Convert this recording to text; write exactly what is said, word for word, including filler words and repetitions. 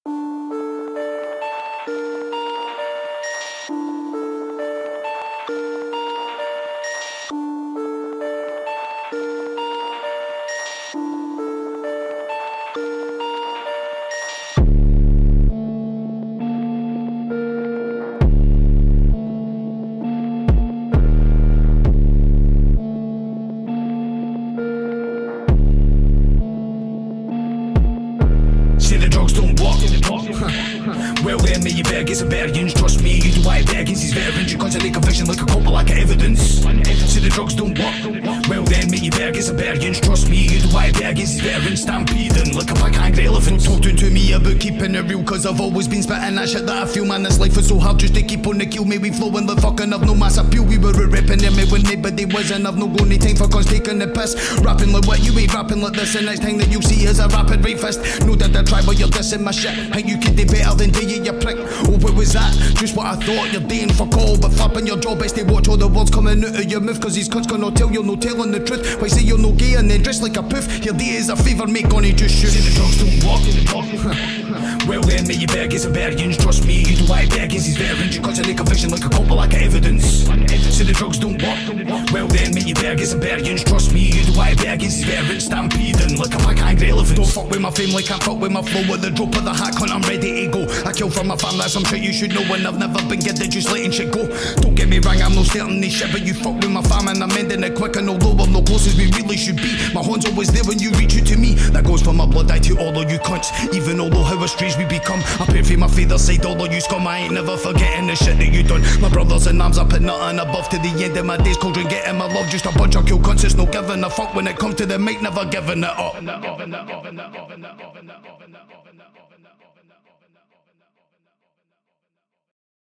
Say the drugs don't work. Well then, mate, you better get some better Yins. Trust me, you do what it better against these veterans. You constantly conviction like a couple lack of evidence. Say the drugs don't work. Well then, mate, you better get some better Yins. Trust me, you do what it better against these veterans. Stampeding like a pack of angry elephants. Talking to me about keeping it real, cause I've always been spitting that shit that I feel. Man, this life is so hard just to keep on the kill. Me, we flowing the fucking, I've no mass appeal. We were ripping them when nobody was, and I've no got any time for cause taking the piss. Rapping like what, you ain't rapping like this. And next time that you'll see is a rapid right fist. No that I try, but you're dissing my shit. And you could do better than do you, you prick. Oh, what was that? Just what I thought. You're doing for call, but flapping your jaw. Best to watch all the words coming out of your mouth, cause these cunts gonna tell you're no telling the truth. Why say you're no gay and then dress like a poof? Your day is a favour, mate, gonna just shoot. Say the drugs don't work. Well then, mate, you better get some better Yins. Trust me, you do what it better against these veterans. You constantly conviction like a couple lack of evidence. Say the drugs don't work. Well then, mate, you better get some better Yins. Trust me, you do what it better against these veterans. Stampeding like a pack of angry elephants. Don't fuck with my fame like I fuck with my flow. With the drop of the hat, cunt, I'm ready to go. I kill for my fam, that's some shit you should know. And I've never been good at just letting shit go. Don't get me wrong, I'm no starting this shit, but you fuck with my fam and I'm ending it quick. And although I'm no close as we really should be, my horn's always there when you reach out to me. That goes for my blood, I to all of you cunts. Even although how estranged we become, I pray for my father's side, all of you scum. I ain't never forgetting the shit that you done. My brothers and arms, I put nothing above. To the end of my days, Cauldron getting my love. Just a bunch of cool cunts, it's no giving a fuck when it comes to the mic, never giving it up.